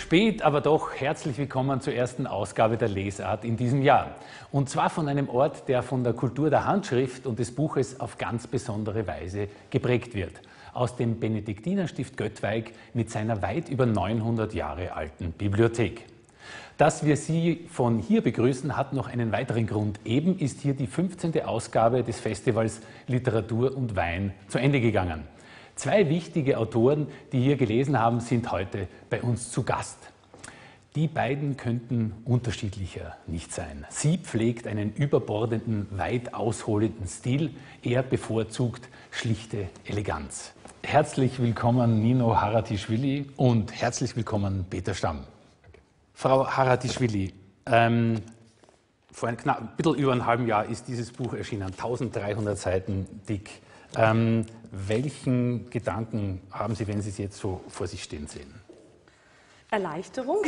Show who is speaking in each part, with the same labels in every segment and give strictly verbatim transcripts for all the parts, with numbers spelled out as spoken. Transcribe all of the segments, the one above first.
Speaker 1: Spät, aber doch herzlich willkommen zur ersten Ausgabe der Lesart in diesem Jahr. Und zwar von einem Ort, der von der Kultur der Handschrift und des Buches auf ganz besondere Weise geprägt wird. Aus dem Benediktinerstift Göttweig mit seiner weit über neunhundert Jahre alten Bibliothek. Dass wir Sie von hier begrüßen, hat noch einen weiteren Grund. Eben ist hier die fünfzehnte Ausgabe des Festivals Literatur und Wein zu Ende gegangen. Zwei wichtige Autoren, die hier gelesen haben, sind heute bei uns zu Gast. Die beiden könnten unterschiedlicher nicht sein. Sie pflegt einen überbordenden, weit ausholenden Stil. Er bevorzugt schlichte Eleganz. Herzlich willkommen Nino Haratischvili und herzlich willkommen Peter Stamm. Danke. Frau Haratischvili, ähm, vor ein knapp, ein bisschen über einem halben Jahr ist dieses Buch erschienen, eintausenddreihundert Seiten dick. Ähm, welchen Gedanken haben Sie, wenn Sie es jetzt so vor sich stehen sehen?
Speaker 2: Erleichterung.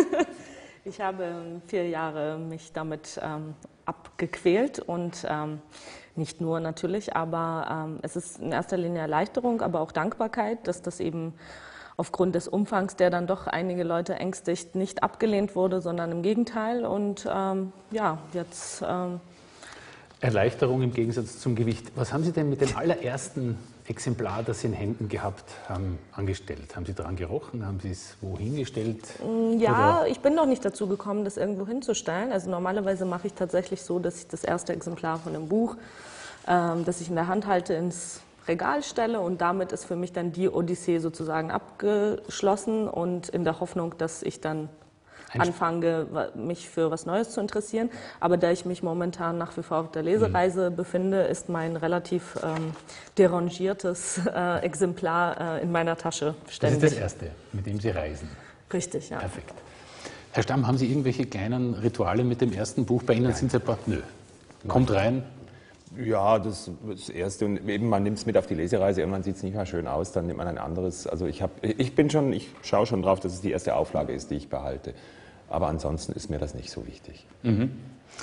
Speaker 2: Ich habe vier Jahre mich damit ähm, abgequält und ähm, nicht nur natürlich, aber ähm, es ist in erster Linie Erleichterung, aber auch Dankbarkeit, dass das eben aufgrund des Umfangs, der dann doch einige Leute ängstigt, nicht abgelehnt wurde, sondern im Gegenteil. Und ähm, ja, jetzt... Ähm,
Speaker 1: Erleichterung im Gegensatz zum Gewicht. Was haben Sie denn mit dem allerersten Exemplar, das Sie in Händen gehabt haben, angestellt? Haben Sie daran gerochen? Haben Sie es wohin gestellt?
Speaker 2: Ja, oder? Ich bin noch nicht dazu gekommen, das irgendwo hinzustellen. Also normalerweise mache ich tatsächlich so, dass ich das erste Exemplar von dem Buch, ähm, das ich in der Hand halte, ins Regal stelle und damit ist für mich dann die Odyssee sozusagen abgeschlossen und in der Hoffnung, dass ich dann anfange, mich für was Neues zu interessieren. Aber da ich mich momentan nach wie vor auf der Lesereise mhm. befinde, ist mein relativ ähm, derangiertes äh, Exemplar äh, in meiner Tasche ständig.
Speaker 1: Das ist das Erste, mit dem Sie reisen?
Speaker 2: Richtig, ja.
Speaker 1: Perfekt. Herr Stamm, haben Sie irgendwelche kleinen Rituale mit dem ersten Buch? Bei Ihnen Nein. sind es ein paar... Nö. Kommt rein.
Speaker 3: Ja, das ist das Erste. Und eben, man nimmt es mit auf die Lesereise. Irgendwann sieht es nicht mehr schön aus, dann nimmt man ein anderes. Also ich, hab, ich bin schon, ich schaue schon drauf, dass es die erste Auflage ist, die ich behalte. Aber ansonsten ist mir das nicht so wichtig.
Speaker 1: Mhm.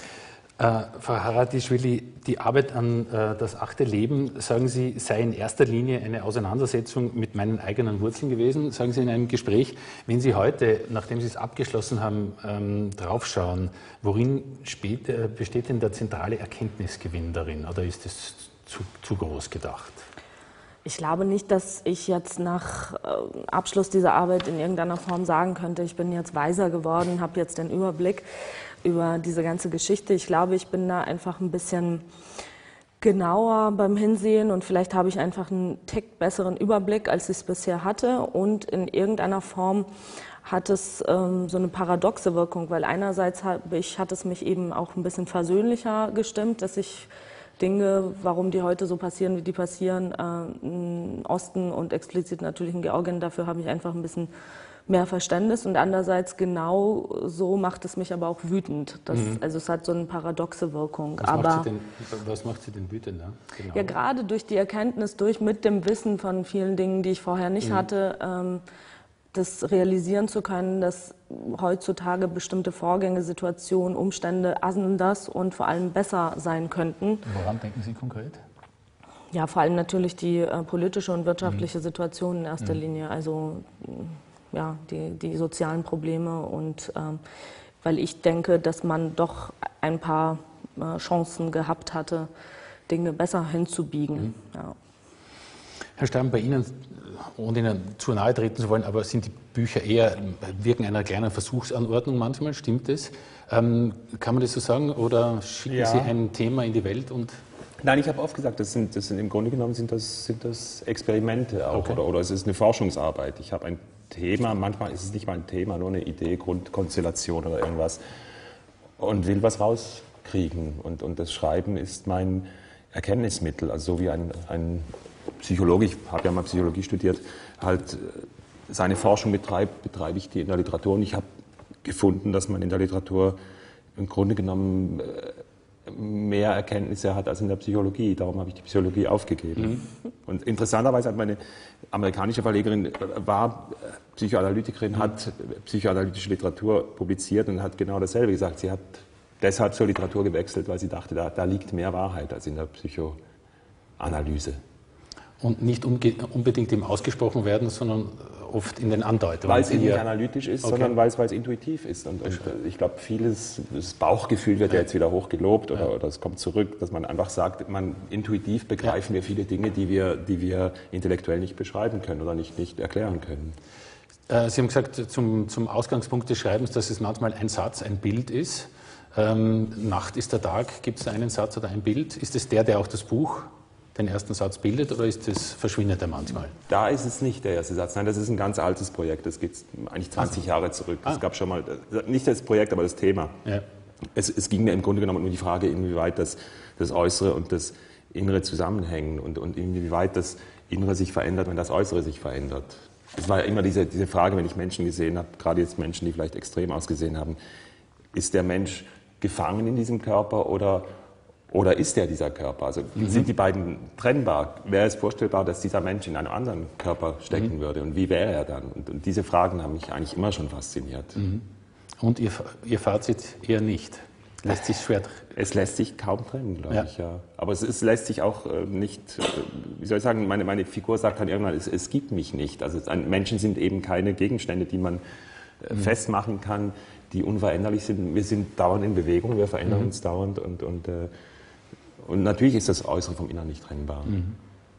Speaker 1: Äh, Frau Haratischvili, die Arbeit an äh, das achte Leben, sagen Sie, sei in erster Linie eine Auseinandersetzung mit meinen eigenen Wurzeln gewesen. Sagen Sie in einem Gespräch, wenn Sie heute, nachdem Sie es abgeschlossen haben, ähm, draufschauen, worin spät, äh, besteht denn der zentrale Erkenntnisgewinn darin? Oder ist es zu, zu groß gedacht?
Speaker 2: Ich glaube nicht, dass ich jetzt nach Abschluss dieser Arbeit in irgendeiner Form sagen könnte, ich bin jetzt weiser geworden, habe jetzt den Überblick über diese ganze Geschichte. Ich glaube, ich bin da einfach ein bisschen genauer beim Hinsehen und vielleicht habe ich einfach einen Tick besseren Überblick, als ich es bisher hatte. Und in irgendeiner Form hat es ähm, so eine paradoxe Wirkung, weil einerseits habe ich, hat es mich eben auch ein bisschen versöhnlicher gestimmt, dass ich Dinge, warum die heute so passieren, wie die passieren, äh, im Osten und explizit natürlich in Georgien, dafür habe ich einfach ein bisschen mehr Verständnis und andererseits genau so macht es mich aber auch wütend. Das, mhm. Also es hat so eine paradoxe Wirkung.
Speaker 1: Was,
Speaker 2: aber,
Speaker 1: macht, sie denn, was macht Sie denn wütend? Ja,
Speaker 2: genau. Ja, gerade durch die Erkenntnis, durch mit dem Wissen von vielen Dingen, die ich vorher nicht mhm. hatte, ähm, das realisieren zu können, dass heutzutage bestimmte Vorgänge, Situationen, Umstände anders und vor allem besser sein könnten.
Speaker 1: Woran denken Sie konkret?
Speaker 2: Ja, vor allem natürlich die äh, politische und wirtschaftliche mhm. Situation in erster mhm. Linie, also ja, die, die sozialen Probleme und ähm, weil ich denke, dass man doch ein paar äh, Chancen gehabt hatte, Dinge besser hinzubiegen. Mhm. Ja.
Speaker 1: Herr Stamm, bei Ihnen, ohne Ihnen zu nahe treten zu wollen, aber sind die Bücher eher, wirken einer kleinen Versuchsanordnung manchmal, stimmt das? Ähm, kann man das so sagen oder schicken ja. Sie ein Thema in die Welt und...
Speaker 3: Nein, ich habe oft gesagt, das sind, das sind im Grunde genommen sind das, sind das Experimente auch,
Speaker 1: okay.
Speaker 3: oder, oder es ist eine Forschungsarbeit. Ich habe ein Thema, manchmal ist es nicht mal ein Thema, nur eine Idee, Grundkonstellation oder irgendwas und will was rauskriegen und, und das Schreiben ist mein Erkenntnismittel, also so wie ein, ein Psychologe, ich habe ja mal Psychologie studiert, halt seine Forschung betreibt, betreibe ich die in der Literatur und ich habe gefunden, dass man in der Literatur im Grunde genommen mehr Erkenntnisse hat als in der Psychologie. Darum habe ich die Psychologie aufgegeben. Mhm. Und interessanterweise hat meine amerikanische Verlegerin, war Psychoanalytikerin, mhm. hat psychoanalytische Literatur publiziert und hat genau dasselbe gesagt. Sie hat deshalb zur Literatur gewechselt, weil sie dachte, da, da liegt mehr Wahrheit als in der Psychoanalyse.
Speaker 1: Und nicht unbedingt im Ausgesprochen werden, sondern oft in den Andeutungen.
Speaker 3: Weil es eben nicht analytisch ist,
Speaker 1: okay.
Speaker 3: sondern weil es, weil es intuitiv ist. Und, und ich glaube, vieles, das Bauchgefühl wird ja jetzt wieder hoch gelobt oder, ja. oder es kommt zurück, dass man einfach sagt, man intuitiv begreifen ja. wir viele Dinge, die wir, die wir intellektuell nicht beschreiben können oder nicht, nicht erklären können.
Speaker 1: Sie haben gesagt, zum, zum Ausgangspunkt des Schreibens, dass es manchmal ein Satz, ein Bild ist. Ähm, Nacht ist der Tag, gibt es einen Satz oder ein Bild? Ist es der, der auch das Buch, den ersten Satz bildet, oder ist das, verschwindet er manchmal?
Speaker 3: Da ist es nicht der erste Satz. Nein, das ist ein ganz altes Projekt. Das geht eigentlich zwanzig ah. Jahre zurück. Es ah. gab schon mal, nicht das Projekt, aber das Thema. Ja. Es, es ging mir im Grunde genommen um die Frage, inwieweit das, das Äußere und das Innere zusammenhängen und, und inwieweit das Innere sich verändert, wenn das Äußere sich verändert. Es war ja immer diese, diese Frage, wenn ich Menschen gesehen habe, gerade jetzt Menschen, die vielleicht extrem ausgesehen haben, ist der Mensch gefangen in diesem Körper oder Oder ist er dieser Körper? Also mhm. sind die beiden trennbar? Wäre es vorstellbar, dass dieser Mensch in einem anderen Körper stecken mhm. würde? Und wie wäre er dann? Und, und diese Fragen haben mich eigentlich immer schon fasziniert.
Speaker 1: Mhm. Und Ihr, Ihr Fazit eher nicht? Lässt sich schwer?
Speaker 3: Es lässt sich kaum trennen, glaube
Speaker 1: ja.
Speaker 3: ich. Ja. Aber es, es lässt sich auch äh, nicht, äh, wie soll ich sagen, meine, meine Figur sagt dann irgendwann, es, es gibt mich nicht. Also es, Menschen sind eben keine Gegenstände, die man äh, mhm. festmachen kann, die unveränderlich sind. Wir sind dauernd in Bewegung, wir verändern mhm. uns dauernd und, und äh, Und natürlich ist das Äußere vom Inneren nicht trennbar. Mhm.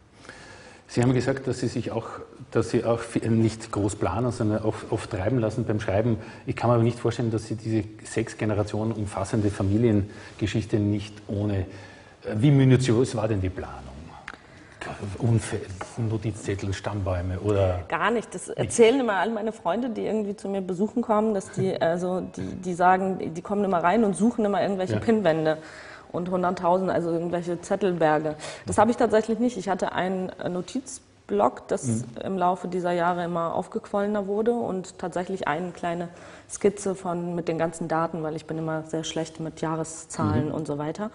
Speaker 1: Sie haben gesagt, dass Sie sich auch, dass Sie auch nicht groß planen, sondern auch oft treiben lassen beim Schreiben. Ich kann mir aber nicht vorstellen, dass Sie diese sechs Generationen umfassende Familiengeschichte nicht ohne. Wie minutiös war denn die Planung? Unfälle, Notizzettel, Stammbäume oder?
Speaker 2: Gar nicht. Das erzählen immer all meine Freunde, die irgendwie zu mir besuchen kommen, dass die, also die, die sagen, die kommen immer rein und suchen immer irgendwelche ja. Pinnwände. Und hunderttausend, also irgendwelche Zettelberge. Das habe ich tatsächlich nicht. Ich hatte einen Notizblock, das mhm. im Laufe dieser Jahre immer aufgequollener wurde und tatsächlich eine kleine Skizze von, mit den ganzen Daten, weil ich bin immer sehr schlecht mit Jahreszahlen mhm. und so weiter.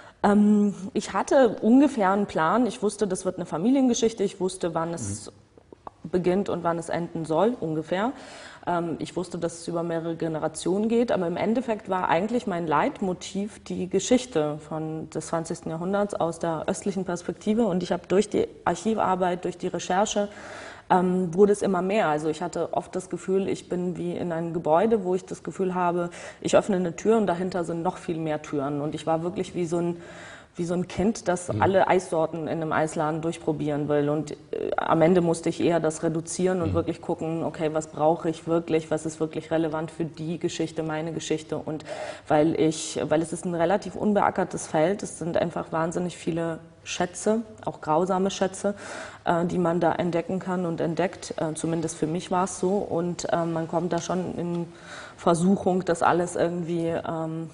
Speaker 2: Ähm, ich hatte ungefähr einen Plan. Ich wusste, das wird eine Familiengeschichte. Ich wusste, wann es mhm. beginnt und wann es enden soll, ungefähr. Ich wusste, dass es über mehrere Generationen geht, aber im Endeffekt war eigentlich mein Leitmotiv die Geschichte von des zwanzigsten Jahrhunderts aus der östlichen Perspektive. Und ich habe durch die Archivarbeit, durch die Recherche, ähm, wurde es immer mehr. Also ich hatte oft das Gefühl, ich bin wie in einem Gebäude, wo ich das Gefühl habe, ich öffne eine Tür und dahinter sind noch viel mehr Türen. Und ich war wirklich wie so ein wie so ein Kind, das mhm. alle Eissorten in einem Eisladen durchprobieren will. Und äh, am Ende musste ich eher das reduzieren und mhm. wirklich gucken, okay, was brauche ich wirklich, was ist wirklich relevant für die Geschichte, meine Geschichte. Und weil ich, weil es ist ein relativ unbeackertes Feld, es sind einfach wahnsinnig viele Schätze, auch grausame Schätze, äh, die man da entdecken kann und entdeckt. Äh, zumindest für mich war es so. Und äh, man kommt da schon in Versuchung, das alles irgendwie ähm,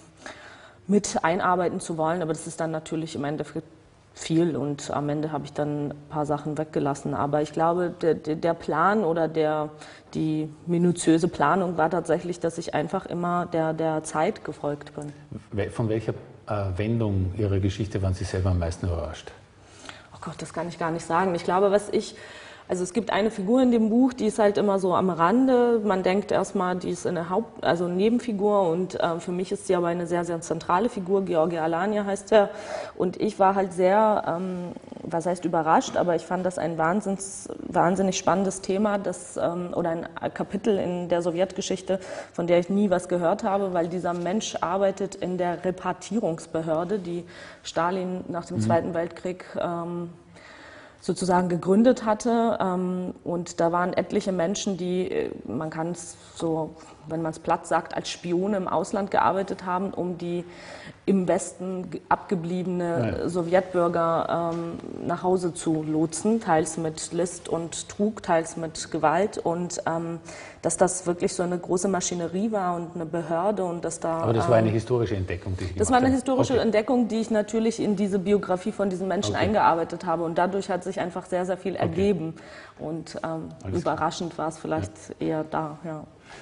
Speaker 2: mit einarbeiten zu wollen, aber das ist dann natürlich im Endeffekt viel und am Ende habe ich dann ein paar Sachen weggelassen. Aber ich glaube, der, der Plan oder der, die minutiöse Planung war tatsächlich, dass ich einfach immer der, der Zeit gefolgt bin.
Speaker 1: Von welcher äh, Wendung Ihrer Geschichte waren Sie selber am meisten überrascht?
Speaker 2: Oh Gott, das kann ich gar nicht sagen. Ich glaube, was ich... Also es gibt eine Figur in dem Buch, die ist halt immer so am Rande. Man denkt erstmal, die ist eine Haupt-, also eine Nebenfigur und äh, für mich ist sie aber eine sehr, sehr zentrale Figur. Georgi Alania heißt er. Und ich war halt sehr, ähm, was heißt überrascht, aber ich fand das ein wahnsinns, wahnsinnig spannendes Thema, das, ähm, oder ein Kapitel in der Sowjetgeschichte, von der ich nie was gehört habe, weil dieser Mensch arbeitet in der Repartierungsbehörde, die Stalin nach dem mhm. Zweiten Weltkrieg ähm, sozusagen gegründet hatte. Und da waren etliche Menschen, die, man kann es so, wenn man es platt sagt, als Spione im Ausland gearbeitet haben, um die im Westen abgebliebene ja. Sowjetbürger ähm, nach Hause zu lotsen, teils mit List und Trug, teils mit Gewalt. Und ähm, dass das wirklich so eine große Maschinerie war und eine Behörde und dass da...
Speaker 1: Aber das war eine historische Entdeckung, die Sie gemacht haben?
Speaker 2: Das war eine historische okay. Entdeckung, die ich natürlich in diese Biografie von diesen Menschen okay. eingearbeitet habe. Und dadurch hat sich einfach sehr, sehr viel okay. ergeben. Und ähm, überraschend war es vielleicht ja. eher da, ja.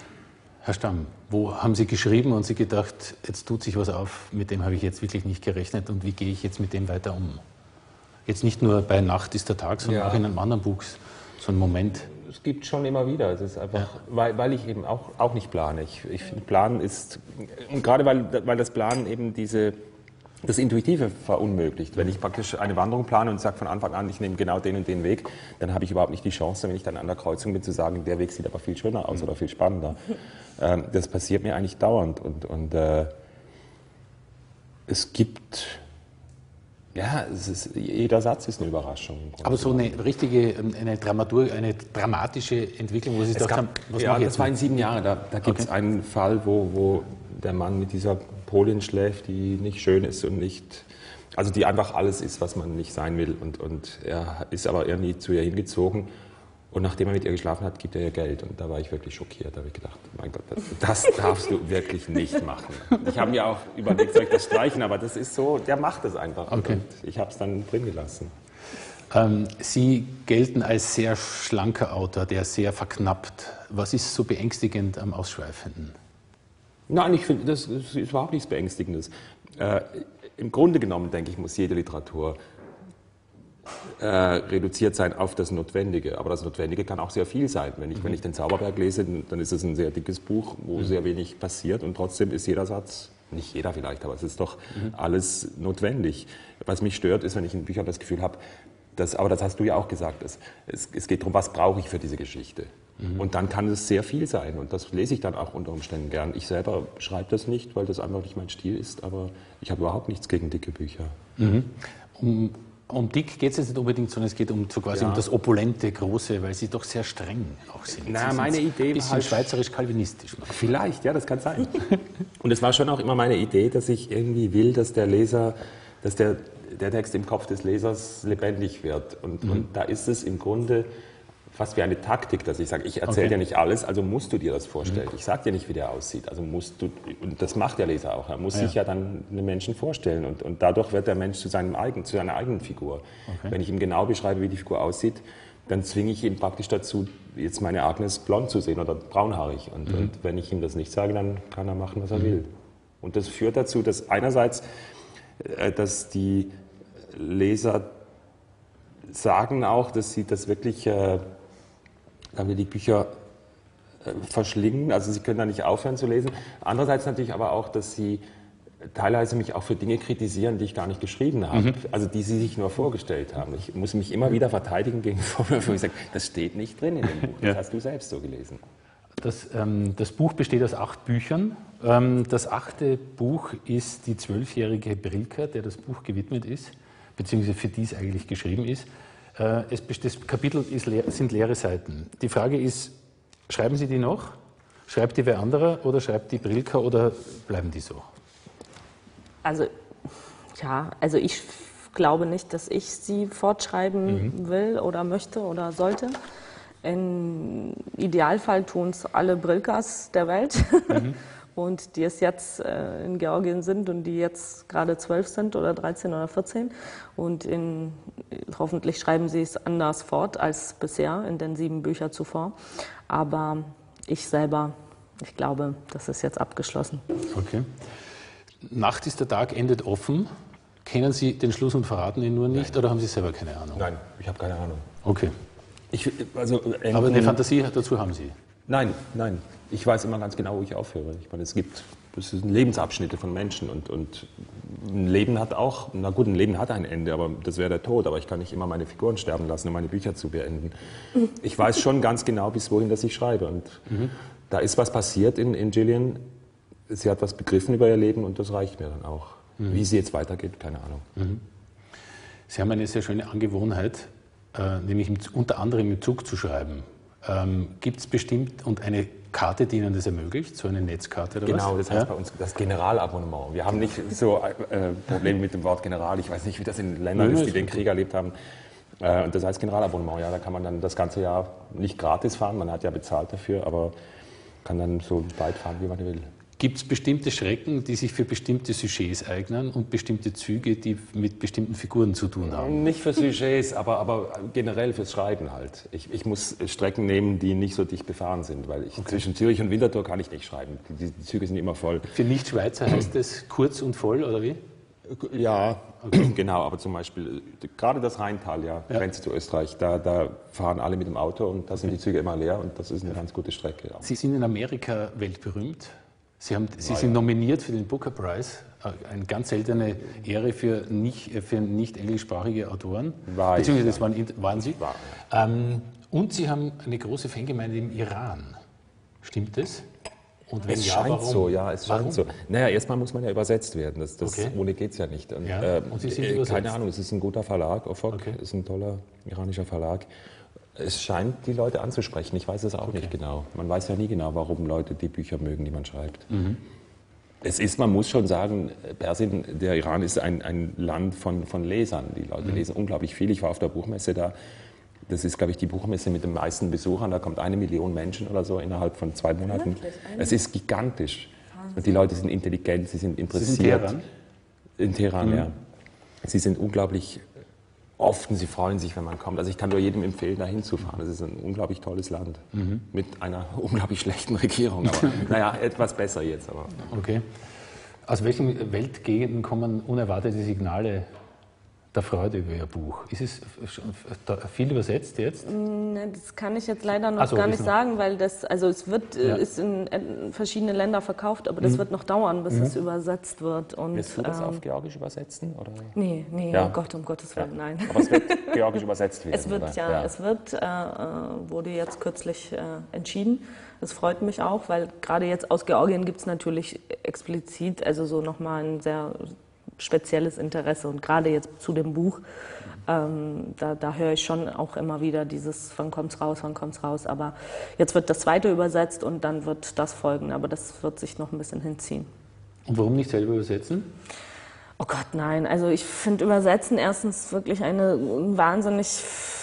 Speaker 1: Herr Stamm, wo haben Sie geschrieben und Sie gedacht, jetzt tut sich was auf, mit dem habe ich jetzt wirklich nicht gerechnet und wie gehe ich jetzt mit dem weiter um? Jetzt nicht nur bei Nacht ist der Tag, sondern ja. auch in einem anderen Buch, so ein Moment.
Speaker 3: Es gibt schon immer wieder, es ist einfach, ja. weil, weil ich eben auch, auch nicht plane. Ich, ich finde, Planen ist, und gerade weil, weil das Planen eben diese, das Intuitive verunmöglicht. Wenn ich praktisch eine Wanderung plane und sage von Anfang an, ich nehme genau den und den Weg, dann habe ich überhaupt nicht die Chance, wenn ich dann an der Kreuzung bin, zu sagen, der Weg sieht aber viel schöner aus oder viel spannender. Ähm, das passiert mir eigentlich dauernd. Und, und äh, es gibt, ja, es ist, jeder Satz ist eine Überraschung.
Speaker 1: Aber so eine richtige, eine Dramatur, eine dramatische Entwicklung, wo Sie
Speaker 3: Es
Speaker 1: gedacht
Speaker 3: gab,
Speaker 1: haben, was
Speaker 3: ja,
Speaker 1: mache ich
Speaker 3: das
Speaker 1: jetzt?
Speaker 3: war in sieben Jahren. Da, da gibt es
Speaker 1: Okay.
Speaker 3: einen Fall, wo, wo der Mann mit dieser Polin schläft, die nicht schön ist und nicht, also die einfach alles ist, was man nicht sein will. Und, und er ist aber irgendwie zu ihr hingezogen. Und nachdem er mit ihr geschlafen hat, gibt er ihr Geld. Und da war ich wirklich schockiert. Da habe ich gedacht, mein Gott, das, das darfst du wirklich nicht machen. Ich habe mir auch überlegt, soll ich das streichen, aber das ist so, der macht das einfach.
Speaker 1: Okay.
Speaker 3: Und ich habe es dann drin gelassen.
Speaker 1: Ähm, Sie gelten als sehr schlanker Autor, der sehr verknappt. Was ist so beängstigend am Ausschweifenden?
Speaker 3: Nein, ich finde, das ist überhaupt nichts Beängstigendes. Äh, Im Grunde genommen, denke ich, muss jede Literatur äh, reduziert sein auf das Notwendige. Aber das Notwendige kann auch sehr viel sein. Wenn ich, mhm. wenn ich den Zauberberg lese, dann ist es ein sehr dickes Buch, wo mhm. sehr wenig passiert. Und trotzdem ist jeder Satz, nicht jeder vielleicht, aber es ist doch mhm. alles notwendig. Was mich stört, ist, wenn ich in Büchern das Gefühl habe, dass, aber das hast du ja auch gesagt, es, es, es geht darum, was brauche ich für diese Geschichte. Mhm. Und dann kann es sehr viel sein. Und das lese ich dann auch unter Umständen gern. Ich selber schreibe das nicht, weil das einfach nicht mein Stil ist. Aber ich habe überhaupt nichts gegen dicke Bücher.
Speaker 1: Mhm. Um, um dick geht es jetzt nicht unbedingt, sondern es geht um, so quasi
Speaker 3: Ja.
Speaker 1: um das Opulente, Große, weil Sie doch sehr streng auch sind.
Speaker 3: Na,
Speaker 1: Sie
Speaker 3: meine
Speaker 1: sind
Speaker 3: Idee
Speaker 1: ein bisschen
Speaker 3: war halt-
Speaker 1: schweizerisch-kalvinistisch.
Speaker 3: Vielleicht, ja, das kann sein. Und es war schon auch immer meine Idee, dass ich irgendwie will, dass der Leser, dass der, der Text im Kopf des Lesers lebendig wird. Und, mhm. und da ist es im Grunde fast wie eine Taktik, dass ich sage, ich erzähle
Speaker 1: Okay.
Speaker 3: dir nicht alles, also musst du dir das vorstellen.
Speaker 1: Mhm.
Speaker 3: Ich sage dir nicht, wie der aussieht, also musst du, und das macht der Leser auch, er muss
Speaker 1: Ja.
Speaker 3: sich ja dann einen Menschen vorstellen und, und dadurch wird der Mensch zu, seinem eigen, zu seiner eigenen Figur.
Speaker 1: Okay.
Speaker 3: Wenn ich ihm genau beschreibe, wie die Figur aussieht, dann zwinge ich ihn praktisch dazu, jetzt meine Agnes blond zu sehen oder braunhaarig. Und,
Speaker 1: Mhm.
Speaker 3: und wenn ich ihm das nicht sage, dann kann er machen, was er will. Und das führt dazu, dass einerseits, äh, dass die Leser sagen auch, dass sie das wirklich, äh, dann wir die Bücher äh, verschlingen, also sie können da nicht aufhören zu lesen. Andererseits natürlich aber auch, dass sie teilweise mich auch für Dinge kritisieren, die ich gar nicht geschrieben habe, mhm. also die sie sich nur vorgestellt haben. Ich muss mich immer wieder verteidigen gegen Vorwürfe, wo ich sage, das steht nicht drin in dem Buch, das
Speaker 1: Ja.
Speaker 3: hast du selbst so gelesen.
Speaker 1: Das, ähm, das Buch besteht aus acht Büchern. Ähm, das achte Buch ist die zwölfjährige Brilka, der das Buch gewidmet ist, beziehungsweise für die es eigentlich geschrieben ist. Äh, es, das Kapitel ist leer, sind leere Seiten. Die Frage ist, schreiben Sie die noch? Schreibt die wer anderer oder schreibt die Brilka oder bleiben die so?
Speaker 2: Also, ja, also ich glaube nicht, dass ich sie fortschreiben
Speaker 1: Mhm.
Speaker 2: will oder möchte oder sollte. Im Idealfall tun es alle Brilkas der Welt
Speaker 1: Mhm.
Speaker 2: und die es jetzt äh, in Georgien sind und die jetzt gerade zwölf sind oder dreizehn oder vierzehn. Und in, hoffentlich schreiben sie es anders fort als bisher in den sieben Büchern zuvor. Aber ich selber, ich glaube, das ist jetzt abgeschlossen.
Speaker 1: Okay. Nacht ist der Tag, endet offen. Kennen Sie den Schluss und verraten ihn nur nicht
Speaker 3: Nein.
Speaker 1: oder haben Sie selber keine Ahnung?
Speaker 3: Nein, ich habe keine Ahnung.
Speaker 1: Okay.
Speaker 3: Ich, also, Enden,
Speaker 1: Aber eine Fantasie dazu haben Sie?
Speaker 3: Nein, nein. Ich weiß immer ganz genau, wo ich aufhöre. Ich meine, es gibt das sind Lebensabschnitte von Menschen und, und ein Leben hat auch, na gut, ein Leben hat ein Ende, aber das wäre der Tod. Aber ich kann nicht immer meine Figuren sterben lassen, um meine Bücher zu beenden. Ich weiß schon ganz genau, bis wohin das ich schreibe. Und mhm. da ist was passiert in, in Gillian. Sie hat was begriffen über ihr Leben und das reicht mir dann auch. Mhm. Wie sie jetzt weitergeht, keine Ahnung.
Speaker 1: Mhm. Sie haben eine sehr schöne Angewohnheit, äh, nämlich im, unter anderem im Zug zu schreiben. Ähm, Gibt es bestimmt und eine Karte, die Ihnen das ermöglicht, so eine Netzkarte oder
Speaker 3: Genau,
Speaker 1: was?
Speaker 3: das heißt
Speaker 1: Ja?
Speaker 3: bei uns das Generalabonnement. Wir haben nicht so äh, Probleme mit dem Wort General. Ich weiß nicht, wie das in Ländern
Speaker 1: Nein,
Speaker 3: ist, die
Speaker 1: ist
Speaker 3: den
Speaker 1: gut.
Speaker 3: Krieg erlebt haben. Äh, und das heißt Generalabonnement. Ja, da kann man dann das ganze Jahr nicht gratis fahren. Man hat ja bezahlt dafür, aber kann dann so weit fahren, wie man will.
Speaker 1: Gibt es bestimmte Schrecken, die sich für bestimmte Sujets eignen und bestimmte Züge, die mit bestimmten Figuren zu tun haben?
Speaker 3: Nicht für Sujets, aber, aber generell fürs Schreiben halt. Ich, ich muss Strecken nehmen, die nicht so dicht befahren sind, weil ich, okay. zwischen Zürich und Winterthur kann ich nicht schreiben. Die, die Züge sind immer voll.
Speaker 1: Für Nicht-Schweizer heißt es kurz und voll, oder wie?
Speaker 3: Ja, okay. Genau, aber zum Beispiel gerade das Rheintal, ja,
Speaker 1: Ja.
Speaker 3: Grenze zu Österreich, da, da fahren alle mit dem Auto und da sind die Züge immer leer und das ist eine ganz gute Strecke. Ja.
Speaker 1: Sie sind in Amerika weltberühmt. Sie, haben, Sie sind nominiert für den Booker Prize, eine ganz seltene Ehre für nicht, für nicht englischsprachige Autoren.
Speaker 3: War
Speaker 1: Beziehungsweise
Speaker 3: ich,
Speaker 1: das waren, waren Sie.
Speaker 3: War,
Speaker 1: ja. ähm, und Sie haben eine große Fangemeinde im Iran. Stimmt das? Und wenn
Speaker 3: es
Speaker 1: ja,
Speaker 3: scheint
Speaker 1: warum?
Speaker 3: so, ja, es
Speaker 1: warum?
Speaker 3: scheint so. Naja, erstmal muss man ja übersetzt werden. Das, das
Speaker 1: Okay.
Speaker 3: Ohne geht es ja nicht. Und,
Speaker 1: Ja.
Speaker 3: äh,
Speaker 1: Und Sie sind
Speaker 3: äh,
Speaker 1: übersetzt?
Speaker 3: Keine Ahnung, es ist ein guter Verlag. Ofok
Speaker 1: Okay.
Speaker 3: ist ein toller iranischer Verlag. Es scheint die Leute anzusprechen. Ich weiß es auch
Speaker 1: Okay.
Speaker 3: nicht genau. Man weiß ja nie genau, warum Leute die Bücher mögen, die man schreibt.
Speaker 1: Mhm.
Speaker 3: Es ist, man muss schon sagen, Persien, der Iran ist ein, ein Land von, von Lesern. Die Leute
Speaker 1: Mhm.
Speaker 3: lesen unglaublich viel. Ich war auf der Buchmesse da. Das ist, glaube ich, die Buchmesse mit den meisten Besuchern. Da kommt eine Million Menschen oder so innerhalb von zwei Monaten. Es ist gigantisch. Und die Leute sind intelligent, sie sind interessiert.
Speaker 1: Sie sind in Teheran?
Speaker 3: In Teheran,
Speaker 1: Mhm.
Speaker 3: ja. Sie sind unglaublich offen, sie freuen sich, wenn man kommt. Also ich kann nur jedem empfehlen, da hinzufahren. Das ist ein unglaublich tolles Land. Mhm. Mit einer unglaublich schlechten Regierung. Aber naja, etwas besser jetzt. Aber.
Speaker 1: Okay. Aus welchen Weltgegenden kommen unerwartete Signale der Freude über Ihr Buch? Ist es viel übersetzt jetzt?
Speaker 2: Das kann ich jetzt leider noch
Speaker 1: Ach so,
Speaker 2: gar
Speaker 1: ist
Speaker 2: nicht
Speaker 1: noch-
Speaker 2: sagen, weil das, also es wird,
Speaker 1: Ja.
Speaker 2: äh, ist in äh, verschiedene Länder verkauft, aber das
Speaker 1: Mhm.
Speaker 2: wird noch dauern, bis
Speaker 1: Mhm.
Speaker 2: es übersetzt wird. Und,
Speaker 3: Wirst du das
Speaker 2: ähm,
Speaker 3: auf Georgisch übersetzen? Oder?
Speaker 2: Nee, nee,
Speaker 3: Ja.
Speaker 2: oh Gott, um Gottes Willen, nein.
Speaker 3: Aber es wird Georgisch übersetzt werden,
Speaker 2: Es wird,
Speaker 3: oder?
Speaker 2: ja,
Speaker 3: Ja.
Speaker 2: es wird, äh, äh, wurde jetzt kürzlich äh, entschieden. Das freut mich auch, weil gerade jetzt aus Georgien gibt es natürlich explizit, also so nochmal ein sehr spezielles Interesse. Und gerade jetzt zu dem Buch, ähm, da, da höre ich schon auch immer wieder dieses, wann kommt's raus, wann kommt's raus. Aber jetzt wird das zweite übersetzt und dann wird das folgen. Aber das wird sich noch ein bisschen hinziehen.
Speaker 1: Und warum nicht selber übersetzen?
Speaker 2: Oh Gott, nein. Also ich finde Übersetzen erstens wirklich eine wahnsinnig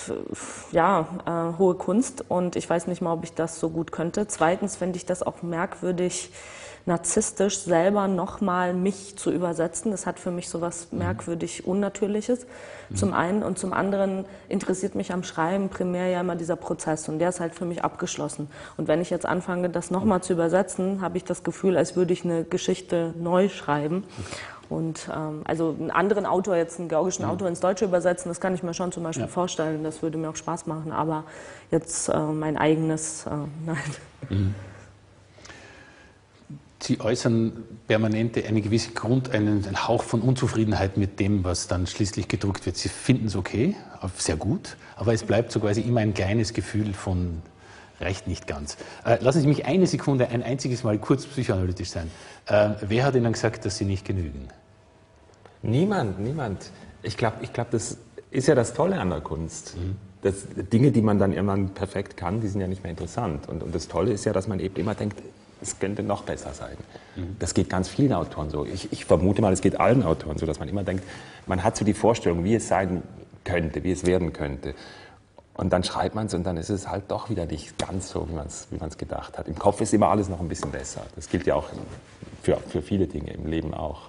Speaker 2: ja, äh, hohe Kunst und ich weiß nicht mal, ob ich das so gut könnte. Zweitens finde ich das auch merkwürdig narzisstisch, selber nochmal mich zu übersetzen. Das hat für mich so was merkwürdig Unnatürliches, mhm. zum einen. Und zum anderen interessiert mich am Schreiben primär ja immer dieser Prozess und der ist halt für mich abgeschlossen. Und wenn ich jetzt anfange, das nochmal zu übersetzen, habe ich das Gefühl, als würde ich eine Geschichte neu schreiben. Okay. Und ähm, also einen anderen Autor, jetzt einen georgischen mhm. Autor ins Deutsche übersetzen, das kann ich mir schon zum Beispiel ja. vorstellen. Das würde mir auch Spaß machen. Aber jetzt äh, mein eigenes, äh, nein.
Speaker 1: Mhm. Sie äußern permanent eine gewisse Grund, einen, einen Hauch von Unzufriedenheit mit dem, was dann schließlich gedruckt wird. Sie finden es okay, sehr gut, aber es bleibt so quasi immer ein kleines Gefühl von, reicht nicht ganz. Äh, lassen Sie mich eine Sekunde, ein einziges Mal kurz psychoanalytisch sein. Äh, wer hat Ihnen gesagt, dass Sie nicht genügen?
Speaker 3: Niemand, niemand. Ich glaube, ich glaub, das ist ja das Tolle an der Kunst. Mhm. Das, Dinge, die man dann irgendwann perfekt kann, die sind ja nicht mehr interessant. Und, und das Tolle ist ja, dass man eben immer denkt, es könnte noch besser sein. Mhm. Das geht ganz vielen Autoren so. Ich, ich vermute mal, es geht allen Autoren so, dass man immer denkt, man hat so die Vorstellung, wie es sein könnte, wie es werden könnte. Und dann schreibt man es und dann ist es halt doch wieder nicht ganz so, wie man es wie man's gedacht hat. Im Kopf ist immer alles noch ein bisschen besser. Das gilt ja auch für, für viele Dinge im Leben auch.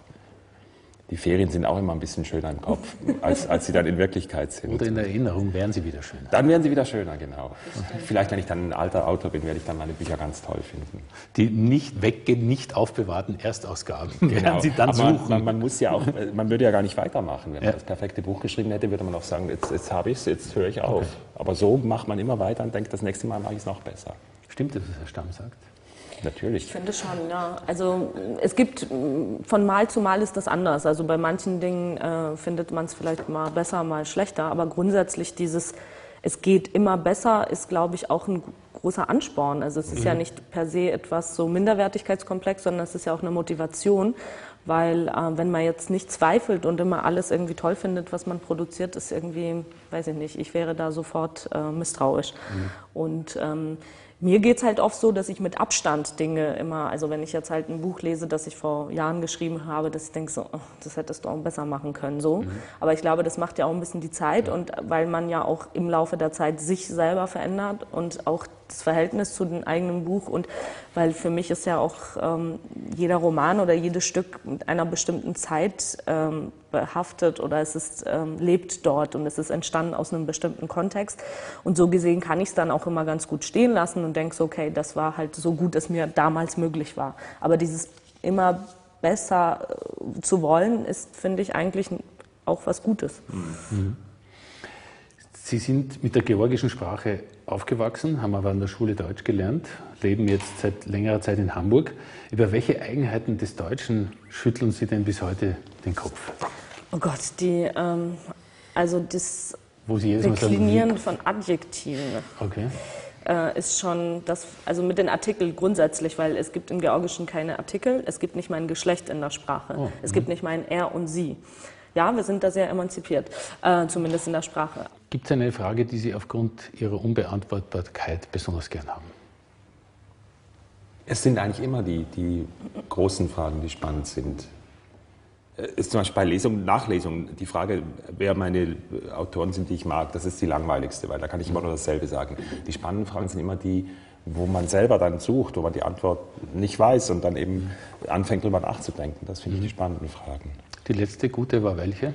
Speaker 3: Die Ferien sind auch immer ein bisschen schöner im Kopf, als, als sie dann in Wirklichkeit sind.
Speaker 1: Oder in der Erinnerung wären sie wieder schöner.
Speaker 3: Dann werden sie wieder schöner, genau. Vielleicht, wenn ich dann ein alter Autor bin, werde ich dann meine Bücher ganz toll finden.
Speaker 1: Die nicht weggehen, nicht aufbewahrten Erstausgaben
Speaker 3: Genau.
Speaker 1: werden sie dann
Speaker 3: Aber
Speaker 1: suchen.
Speaker 3: Man, man, muss ja auch, man würde ja gar nicht weitermachen. Wenn
Speaker 1: ja.
Speaker 3: man das perfekte Buch geschrieben hätte, würde man auch sagen, jetzt, jetzt habe ich es, jetzt höre ich auf. Okay. Aber so macht man immer weiter und denkt, das nächste Mal mache ich es noch besser.
Speaker 1: Stimmt das, was Herr Stamm sagt?
Speaker 3: Natürlich.
Speaker 2: Ich finde schon, ja. Also es gibt, von Mal zu Mal ist das anders. Also bei manchen Dingen äh, findet man es vielleicht mal besser, mal schlechter. Aber grundsätzlich dieses, es geht immer besser, ist, glaube ich, auch ein großer Ansporn. Also es ist mhm. ja nicht per se etwas so Minderwertigkeitskomplex, sondern es ist ja auch eine Motivation. Weil äh, wenn man jetzt nicht zweifelt und immer alles irgendwie toll findet, was man produziert, ist irgendwie, weiß ich nicht, ich wäre da sofort äh, misstrauisch. Mhm. Und ähm, mir geht's halt oft so, dass ich mit Abstand Dinge immer, also wenn ich jetzt halt ein Buch lese, das ich vor Jahren geschrieben habe, dass ich denke so, oh, das hättest du auch besser machen können, so. Mhm. Aber ich glaube, das macht ja auch ein bisschen die Zeit ja. und weil man ja auch im Laufe der Zeit sich selber verändert und auch das Verhältnis zu dem eigenen Buch und weil für mich ist ja auch ähm, jeder Roman oder jedes Stück mit einer bestimmten Zeit ähm, behaftet oder es ist, ähm, lebt dort und es ist entstanden aus einem bestimmten Kontext und so gesehen kann ich es dann auch immer ganz gut stehen lassen und denke so, okay, das war halt so gut, es mir damals möglich war. Aber dieses immer besser äh, zu wollen, ist, finde ich, eigentlich auch was Gutes.
Speaker 1: Mhm. Sie sind mit der georgischen Sprache aufgewachsen, haben aber an der Schule Deutsch gelernt, leben jetzt seit längerer Zeit in Hamburg. Über welche Eigenheiten des Deutschen schütteln Sie denn bis heute den Kopf?
Speaker 2: Oh Gott, die, ähm, also das
Speaker 1: Wo Sie jedes Mal sagen,
Speaker 2: Deklinieren von Adjektiven
Speaker 1: okay.
Speaker 2: äh, ist schon das, also mit den Artikeln grundsätzlich, weil es gibt im Georgischen keine Artikel, es gibt nicht mein Geschlecht in der Sprache,
Speaker 1: Oh,
Speaker 2: es gibt nicht mein Er und Sie. Ja, wir sind da sehr emanzipiert, äh, zumindest in der Sprache.
Speaker 1: Gibt es eine Frage, die Sie aufgrund Ihrer Unbeantwortbarkeit besonders gern haben?
Speaker 3: Es sind eigentlich immer die, die großen Fragen, die spannend sind. Ist zum Beispiel bei Lesungen, Nachlesungen die Frage, wer meine Autoren sind, die ich mag, das ist die langweiligste, weil da kann ich immer nur dasselbe sagen. Die spannenden Fragen sind immer die, wo man selber dann sucht, wo man die Antwort nicht weiß und dann eben anfängt, darüber nachzudenken. Das finde ich die spannenden Fragen.
Speaker 1: Die letzte gute war welche?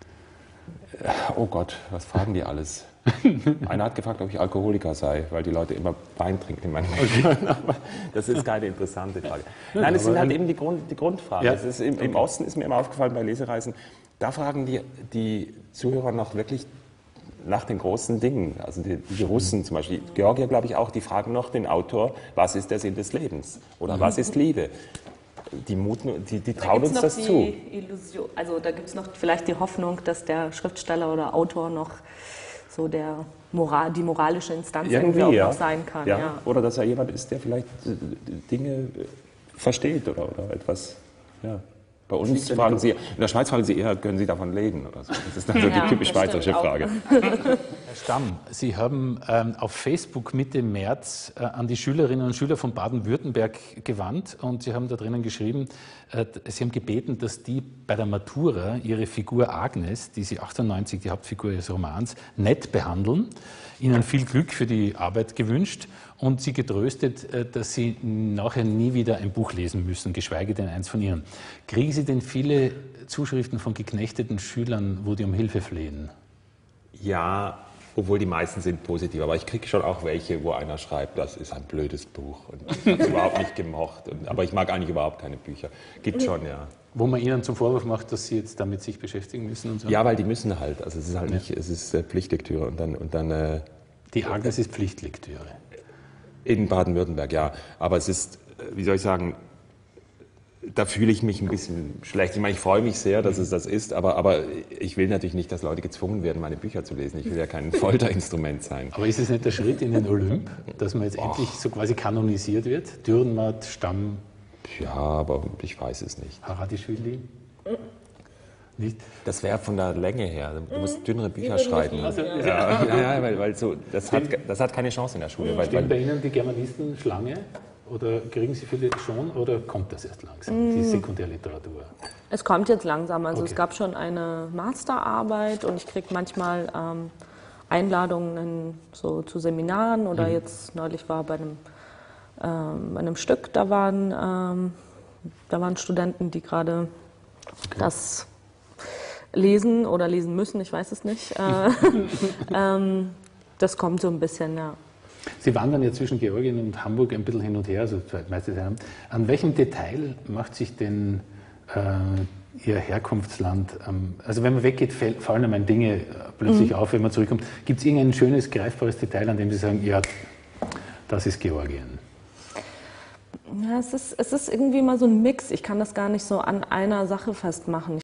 Speaker 3: Oh Gott, was fragen die alles? Einer hat gefragt, ob ich Alkoholiker sei, weil die Leute immer Wein trinken in meinen Büchern. Aber das ist keine interessante Frage. Nein, es sind halt eben die, Grund, die Grundfragen.
Speaker 1: Ja.
Speaker 3: Es ist im, Im Osten ist mir immer aufgefallen bei Lesereisen, da fragen die, die Zuhörer noch wirklich nach den großen Dingen. Also die, die Russen zum Beispiel, die Georgier glaube ich auch, die fragen noch den Autor, was ist der Sinn des Lebens? Oder was ist Liebe? Die, muten, die, die trauen uns das
Speaker 2: die
Speaker 3: zu.
Speaker 2: Illusion, also da gibt es noch vielleicht die Hoffnung, dass der Schriftsteller oder Autor noch so der Moral, die moralische Instanz irgendwie, irgendwie auch
Speaker 3: ja.
Speaker 2: noch sein kann.
Speaker 3: Ja.
Speaker 2: Ja.
Speaker 3: Oder dass er jemand ist, der vielleicht Dinge versteht oder, oder etwas. Ja. Bei uns fragen Sie, in der Schweiz fragen Sie eher, können Sie davon leben oder so. Das ist dann so die
Speaker 2: Ja,
Speaker 3: typisch schweizerische Frage.
Speaker 1: Herr Stamm, Sie haben ähm, auf Facebook Mitte März äh, an die Schülerinnen und Schüler von Baden-Württemberg gewandt und Sie haben da drinnen geschrieben, äh, Sie haben gebeten, dass die bei der Matura Ihre Figur Agnes, die Sie achtundneunzig, die Hauptfigur Ihres Romans, nett behandeln, Ihnen viel Glück für die Arbeit gewünscht und Sie getröstet, äh, dass Sie nachher nie wieder ein Buch lesen müssen, geschweige denn eins von Ihnen. Kriegen Sie denn viele Zuschriften von geknechteten Schülern, wo die um Hilfe flehen?
Speaker 3: Ja, obwohl die meisten sind positiv. Aber ich kriege schon auch welche, wo einer schreibt, das ist ein blödes Buch und ich habe es überhaupt nicht gemocht. Und, aber ich mag eigentlich überhaupt keine Bücher. Gibt schon, ja.
Speaker 1: Wo man Ihnen zum Vorwurf macht, dass Sie jetzt damit sich beschäftigen müssen und so?
Speaker 3: Ja, weil die müssen halt. Also es ist halt
Speaker 1: Ja.
Speaker 3: nicht, es ist äh, Pflichtlektüre und dann... Und dann äh,
Speaker 1: Die Agnes ist Pflichtlektüre.
Speaker 3: in Baden-Württemberg, ja. Aber es ist, äh, wie soll ich sagen, da fühle ich mich ein bisschen schlecht. Ich meine, ich freue mich sehr, dass es das ist, aber, aber ich will natürlich nicht, dass Leute gezwungen werden, meine Bücher zu lesen. Ich will ja kein Folterinstrument sein.
Speaker 1: Aber ist es nicht der Schritt in den Olymp, dass man jetzt endlich so quasi kanonisiert wird? Dürrenmatt, Stamm,
Speaker 3: Ja, aber ich weiß es nicht.
Speaker 1: Haradischvili? Nicht?
Speaker 3: Das wäre von der Länge her. Du musst dünnere Bücher schreiben. Also, ja, ja, ja, weil, weil so, das, hat, das hat keine Chance in der Schule. Weil,
Speaker 1: Stehen
Speaker 3: weil,
Speaker 1: bei Ihnen die Germanisten Schlange? Oder kriegen Sie viele schon? Oder kommt das erst langsam, die Sekundärliteratur?
Speaker 2: Es kommt jetzt langsam. Also
Speaker 1: Okay.
Speaker 2: es gab schon eine Masterarbeit und ich kriege manchmal ähm, Einladungen in, so zu Seminaren oder
Speaker 1: Mhm.
Speaker 2: jetzt neulich war bei einem, ähm, bei einem Stück, da waren, ähm, da waren Studenten, die gerade das lesen oder lesen müssen, ich weiß es nicht. Äh, ähm, das kommt so ein bisschen, ja.
Speaker 1: Sie wandern ja zwischen Georgien und Hamburg ein bisschen hin und her, also meistens ja. An welchem Detail macht sich denn äh, Ihr Herkunftsland, ähm, also wenn man weggeht, fällt, fallen einem Dinge äh, plötzlich auf, wenn man zurückkommt. Gibt es irgendein schönes, greifbares Detail, an dem Sie sagen, ja, das ist Georgien?
Speaker 2: Ja, es ist, es ist irgendwie mal so ein Mix. Ich kann das gar nicht so an einer Sache festmachen.